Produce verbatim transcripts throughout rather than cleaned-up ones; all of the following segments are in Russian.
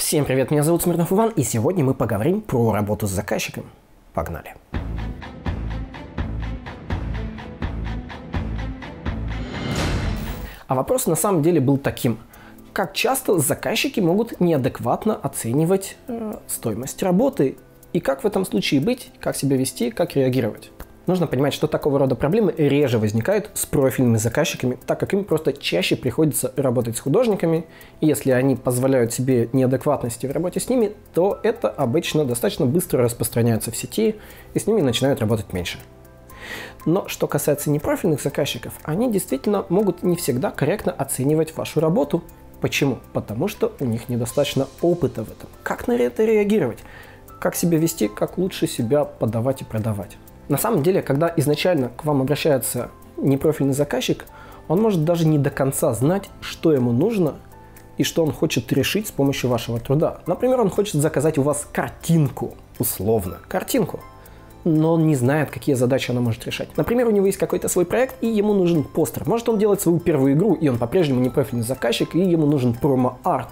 Всем привет, меня зовут Смирнов Иван, и сегодня мы поговорим про работу с заказчиком. Погнали! А вопрос на самом деле был таким: как часто заказчики могут неадекватно оценивать э, стоимость работы, и как в этом случае быть, как себя вести, как реагировать? Нужно понимать, что такого рода проблемы реже возникают с профильными заказчиками, так как им просто чаще приходится работать с художниками, и если они позволяют себе неадекватности в работе с ними, то это обычно достаточно быстро распространяется в сети, и с ними начинают работать меньше. Но что касается непрофильных заказчиков, они действительно могут не всегда корректно оценивать вашу работу. Почему? Потому что у них недостаточно опыта в этом. Как на это реагировать? Как себя вести, как лучше себя подавать и продавать? На самом деле, когда изначально к вам обращается непрофильный заказчик, он может даже не до конца знать, что ему нужно и что он хочет решить с помощью вашего труда. Например, он хочет заказать у вас картинку, условно, картинку, но он не знает, какие задачи она может решать. Например, у него есть какой-то свой проект, и ему нужен постер. Может, он делает свою первую игру, и он по-прежнему непрофильный заказчик, и ему нужен промо-арт.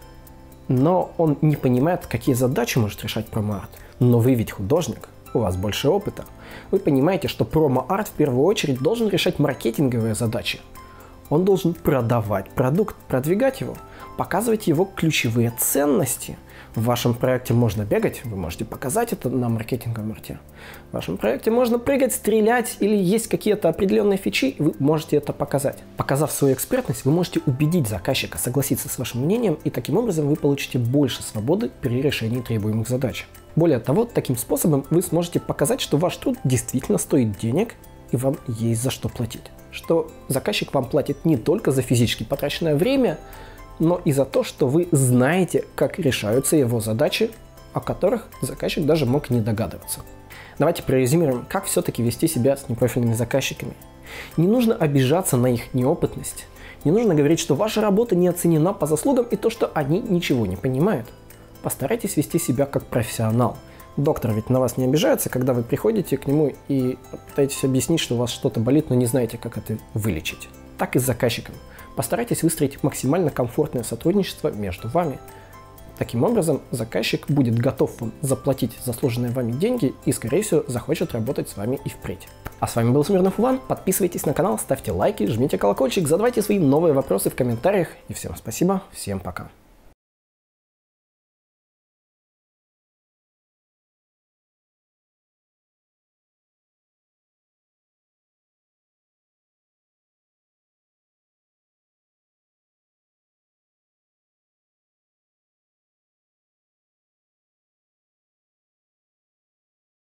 Но он не понимает, какие задачи может решать промо-арт. Но вы ведь художник, у вас больше опыта. Вы понимаете, что промо-арт в первую очередь должен решать маркетинговые задачи. Он должен продавать продукт, продвигать его, показывать его ключевые ценности. В вашем проекте можно бегать, вы можете показать это на маркетинговом арте. В вашем проекте можно прыгать, стрелять или есть какие-то определенные фичи, вы можете это показать. Показав свою экспертность, вы можете убедить заказчика согласиться с вашим мнением, и таким образом вы получите больше свободы при решении требуемых задач. Более того, таким способом вы сможете показать, что ваш труд действительно стоит денег и вам есть за что платить. Что заказчик вам платит не только за физически потраченное время, но и за то, что вы знаете, как решаются его задачи, о которых заказчик даже мог не догадываться. Давайте прорезюмируем, как все-таки вести себя с непрофильными заказчиками. Не нужно обижаться на их неопытность. Не нужно говорить, что ваша работа не оценена по заслугам и то, что они ничего не понимают. Постарайтесь вести себя как профессионал. Доктор ведь на вас не обижается, когда вы приходите к нему и пытаетесь объяснить, что у вас что-то болит, но не знаете, как это вылечить. Так и с заказчиком. Постарайтесь выстроить максимально комфортное сотрудничество между вами. Таким образом, заказчик будет готов вам заплатить заслуженные вами деньги и, скорее всего, захочет работать с вами и впредь. А с вами был Смирнов Иван. Подписывайтесь на канал, ставьте лайки, жмите колокольчик, задавайте свои новые вопросы в комментариях. И всем спасибо, всем пока.